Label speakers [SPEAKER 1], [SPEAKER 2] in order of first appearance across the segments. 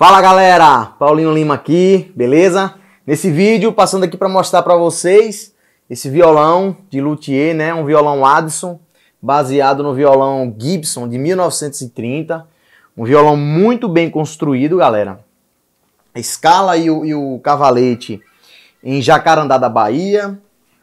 [SPEAKER 1] Fala galera, Paulinho Lima aqui, beleza? Nesse vídeo, passando aqui para mostrar para vocês esse violão de luthier, né? Um violão Addison, baseado no violão Gibson de 1930. Um violão muito bem construído, galera. A escala e o cavalete em Jacarandá da Bahia.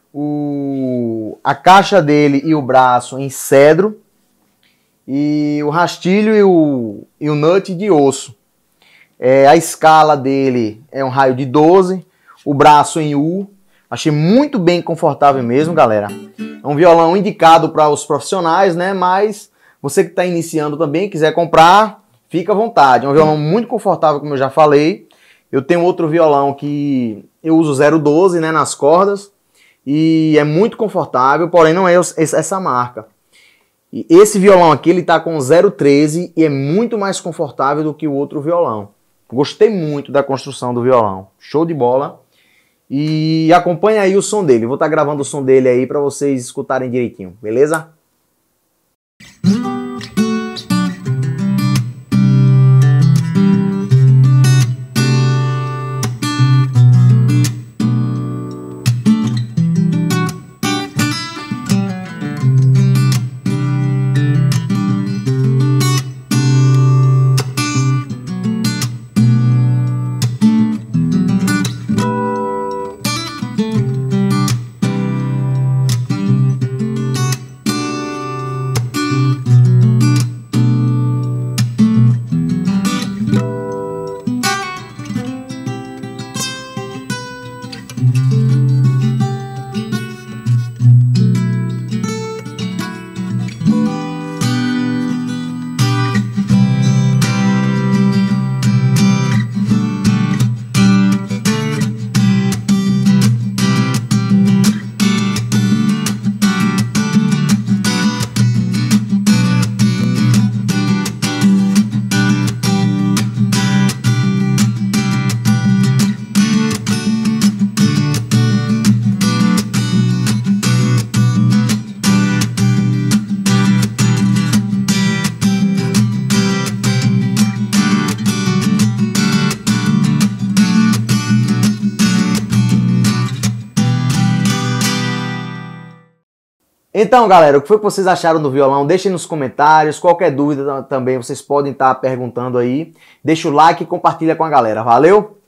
[SPEAKER 1] A caixa dele e o braço em cedro. E o rastilho e o nut de osso. A escala dele é um raio de 12, o braço em U. Achei muito bem confortável mesmo, galera. É um violão indicado para os profissionais, né? Mas você que está iniciando também, quiser comprar, fica à vontade. É um violão muito confortável, como eu já falei. Eu tenho outro violão que eu uso 012, né, nas cordas. E é muito confortável, porém não é essa marca. E esse violão aqui, ele tá com 013 e é muito mais confortável do que o outro violão. Gostei muito da construção do violão. Show de bola. E acompanha aí o som dele. Vou estar gravando o som dele aí para vocês escutarem direitinho, beleza? Então, galera, o que foi que vocês acharam do violão? Deixem nos comentários. Qualquer dúvida também vocês podem estar perguntando aí. Deixa o like e compartilha com a galera. Valeu?